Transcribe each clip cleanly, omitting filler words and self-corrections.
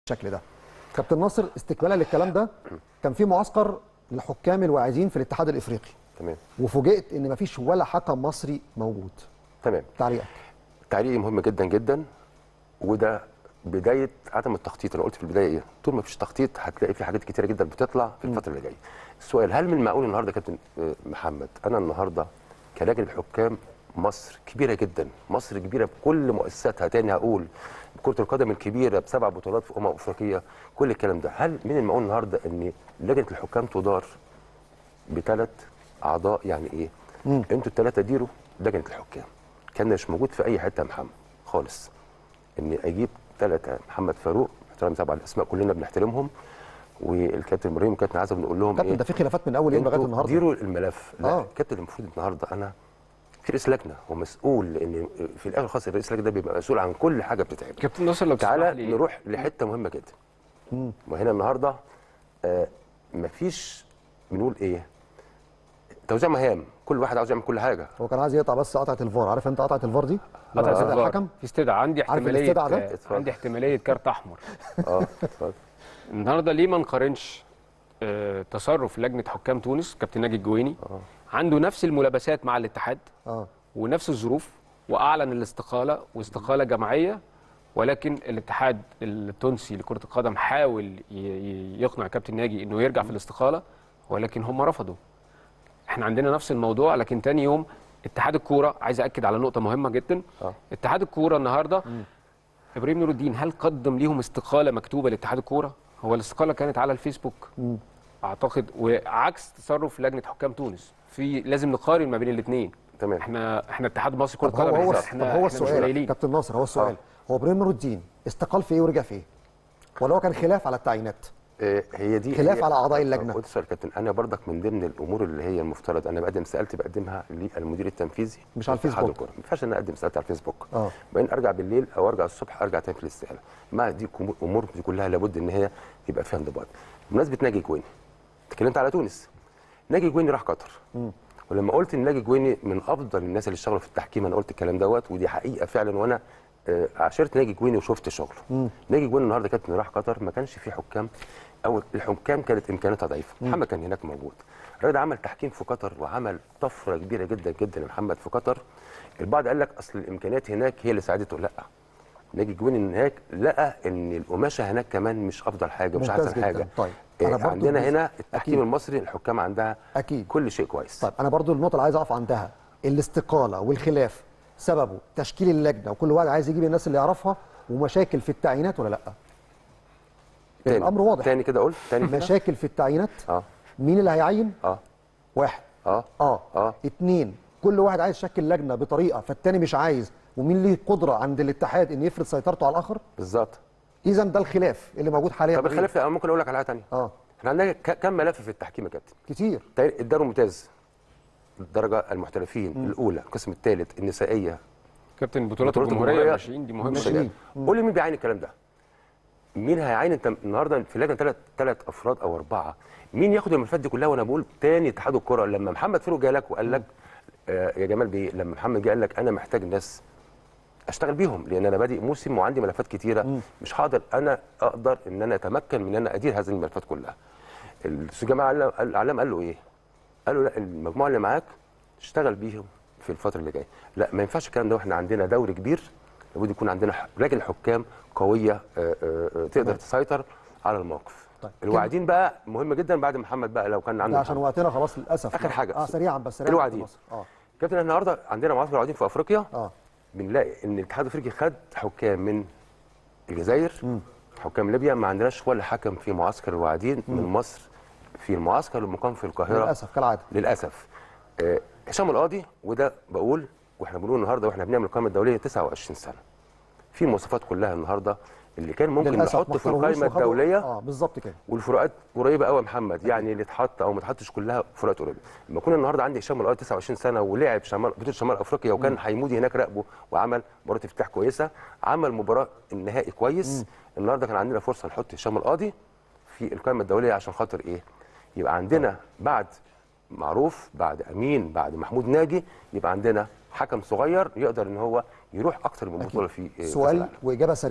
بالشكل ده. كابتن ناصر، استكمالا للكلام ده، كان في معسكر لحكام الواعدين في الاتحاد الافريقي. تمام. وفوجئت ان مفيش ولا حكم مصري موجود. تمام. تعليقك؟ تعليقي مهم جدا جدا، وده بدايه عدم التخطيط. انا قلت في البدايه ايه؟ طول ما فيش تخطيط هتلاقي في حاجات كتيره جدا بتطلع في الفتره اللي جايه. السؤال، هل من المعقول النهارده كابتن محمد، انا النهارده كلاجل الحكام مصر كبيره جدا، مصر كبيره بكل مؤسساتها، تاني هقول كره القدم الكبيره ب7 بطولات في افريقيه، كل الكلام ده، هل من المعقول النهارده ان لجنه الحكام تدار ب3 اعضاء؟ يعني ايه؟ انتوا ال3 ديروا لجنه الحكام. كان مش موجود في اي حته يا محمد خالص اني اجيب 3. محمد فاروق، احترام طبعا الاسماء كلنا بنحترمهم، والكابتن ابراهيم وكابتن عزب بنقول لهم كابتن ده في خلافات من اول يوم لغايه النهارده. ديروا الملف. لا الكابتن المفروض النهارده انا في رئيس لجنه ومسؤول، لان في الاخر خالص الرئيس اللجنه ده بيبقى مسؤول عن كل حاجه بتتعمل. كابتن ناصر لو تعالى نروح لحته مهمه جدا. وهنا النهارده مفيش، بنقول ايه، توزيع مهام، كل واحد عاوز يعمل كل حاجه. هو كان عايز يقطع بس قطعه الفار، عارف انت قطعه الفار دي؟ قطعه الفار الحكم في استدعاء، عندي احتماليه عندي احتماليه كارت احمر. اتفضل. النهارده ليه ما نقارنش تصرف لجنه حكام تونس كابتن ناجي الجويني عنده نفس الملابسات مع الاتحاد ونفس الظروف، واعلن الاستقاله واستقاله جماعيه، ولكن الاتحاد التونسي لكره القدم حاول يقنع كابتن ناجي انه يرجع في الاستقاله، ولكن هم رفضوا. احنا عندنا نفس الموضوع، لكن تاني يوم اتحاد الكوره، عايز اكد على نقطه مهمه جدا. اتحاد الكوره النهارده ابراهيم نور الدين هل قدم ليهم استقاله مكتوبه لاتحاد الكوره؟ هو الاستقاله كانت على الفيسبوك اعتقد، وعكس تصرف لجنه حكام تونس. في لازم نقارن ما بين الاثنين. تمام. احنا اتحاد مصر كره قدم. هو السؤال كابتن ناصر، هو السؤال هو ابراهيم نور الدين استقال في ايه ورجع في ايه؟ ولا هو كان خلاف على التعيينات؟ هي دي خلاف على اعضاء اللجنه. قلت سؤال كابتن، انا برضك من ضمن الامور اللي هي المفترض انا بقدم استقالتي بقدمها للمدير التنفيذي مش على الفيسبوك. ما ينفعش ان انا اقدم استقالتي على الفيسبوك. بعدين ارجع بالليل او ارجع الصبح ارجع تاني في الاستقاله. ما دي امور دي كلها لابد ان هي يبقى فيها انضباط. بمناسبه ناجي جويني، اتكلمت على تونس. ناجي جويني راح قطر. ولما قلت ان ناجي جويني من افضل الناس اللي اشتغلوا في التحكيم، انا قلت الكلام دوت، ودي حقيقه فعلا، وانا عاشرت ناجي جويني وشفت شغله. ناجي جويني النهارده كابتن راح قطر، ما كانش في حكام، او الحكام كانت امكانياتها ضعيفه. محمد كان هناك موجود، الراجل عمل تحكيم في قطر وعمل طفره كبيره جدا جدا يا محمد في قطر. البعض قال لك اصل الامكانيات هناك هي اللي ساعدته، لا، ناجي جويني هناك لقى ان القماشه هناك كمان مش افضل حاجه، مش احسن حاجه. طيب عندنا هنا التحكيم المصري الحكام عندها أكيد كل شيء كويس. طيب انا برضو النقطه اللي عايز اقف عندها، الاستقاله والخلاف سببه تشكيل اللجنه وكل واحد عايز يجيب الناس اللي يعرفها، ومشاكل في التعيينات ولا لا؟ الامر واضح. تاني كده قلت تاني كده. مشاكل في التعيينات. مين اللي هيعين؟ واحد. 2 كل واحد عايز يشكل لجنه بطريقه فالتاني مش عايز، ومين ليه قدره عند الاتحاد ان يفرض سيطرته على الاخر؟ بالظبط. اذا ده الخلاف اللي موجود حاليا. طب الخلاف ممكن اقول لك على حاجه ثانيه. احنا عندنا كم ملف في التحكيم يا كابتن؟ كتير. الدوري الممتاز، الدرجه المحترفين الاولى، القسم الثالث، النسائيه، كابتن بطولات الجمهوريه 20 دي مهمه جدا. قول لي مين بيعين الكلام ده؟ مين هيعين؟ انت النهارده في لجنه 3 افراد او 4، مين ياخد الملفات دي كلها؟ وانا بقول تاني اتحاد الكره لما محمد فاروق جه لك وقال لك يا جمال بيه، لما محمد جه قال لك انا محتاج ناس اشتغل بيهم، لان انا بادئ موسم وعندي ملفات كتيره، مش هقدر انا اقدر ان انا اتمكن من ان انا ادير هذه الملفات كلها. الاستاذ جمال علام قال له ايه؟ قال له لا، المجموعه اللي معاك تشتغل بيهم في الفتره اللي جايه. لا، ما ينفعش الكلام ده، واحنا عندنا دوري كبير، لابد يكون عندنا راجل حكام قويه تقدر تسيطر على الموقف. طيب. الواعدين بقى مهم جدا بعد محمد بقى، لو كان عندنا عشان وقتنا خلاص للاسف. اخر حاجه سريعا بس سريعا. الواعدين. كابتن النهارده عندنا معسكر الواعدين في افريقيا. بنلاقي ان الاتحاد الافريقي خد حكام من الجزائر، حكام ليبيا، ما عندناش ولا حكم في معسكر الواعدين من مصر في المعسكر المقام في القاهره للاسف كالعاده. للاسف. هشام القاضي، وده بقول واحنا بنقول النهارده واحنا بنعمل القائمه الدوليه 29 سنه، في المواصفات كلها النهارده اللي كان ممكن نحطه في القائمه الدوليه. بالظبط كده. والفروقات قريبه قوي يا محمد، يعني اللي اتحط او ما اتحطش كلها فروقات قريبه. لما كنا النهارده عندي هشام القاضي 29 سنه ولعب بطوله شمال افريقيا، وكان حيمودي هناك راقبه وعمل مباراه افتتاح كويسه، عمل مباراه النهائي كويس. النهارده كان عندنا فرصه نحط هشام القاضي في القائمه الدوليه عشان خاطر ايه؟ يبقى عندنا بعد معروف، بعد امين، بعد محمود ناجي، يبقى عندنا حكم صغير يقدر ان هو يروح اكتر من بطوله في سؤال واجابه سريعه.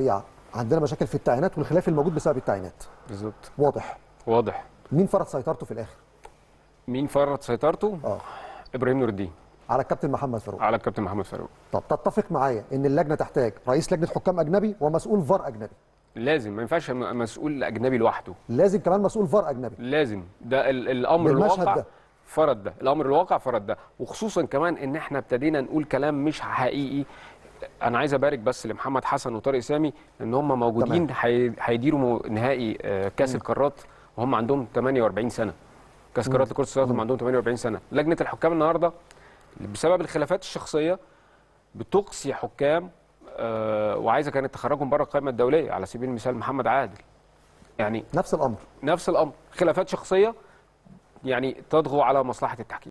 عندنا مشاكل في التعيينات والخلاف الموجود بسبب التعيينات. بالظبط. واضح. مين فرض سيطرته في الاخر؟ مين فرض سيطرته؟ ابراهيم نور الدين على الكابتن محمد فاروق. على الكابتن محمد فاروق. طب تتفق معايا ان اللجنه تحتاج رئيس لجنه حكام اجنبي ومسؤول فار اجنبي؟ لازم، ما ينفعش مسؤول اجنبي لوحده، لازم كمان مسؤول فار اجنبي. لازم، ده الامر الواقع ده. فرض ده، الامر الواقع فرض ده، وخصوصا كمان ان احنا ابتدينا نقول كلام مش حقيقي. انا عايز ابارك بس لمحمد حسن وطارق سامي ان هم موجودين هيديروا نهائي كاس القارات وهم عندهم 48 سنه. كاس قارات لكره السله هم عندهم 48 سنه. لجنه الحكام النهارده بسبب الخلافات الشخصيه بتقصي حكام وعايزه كانت تخرجهم بره القائمه الدوليه، على سبيل المثال محمد عادل. يعني نفس الامر خلافات شخصيه يعني تضغو على مصلحه التحكيم.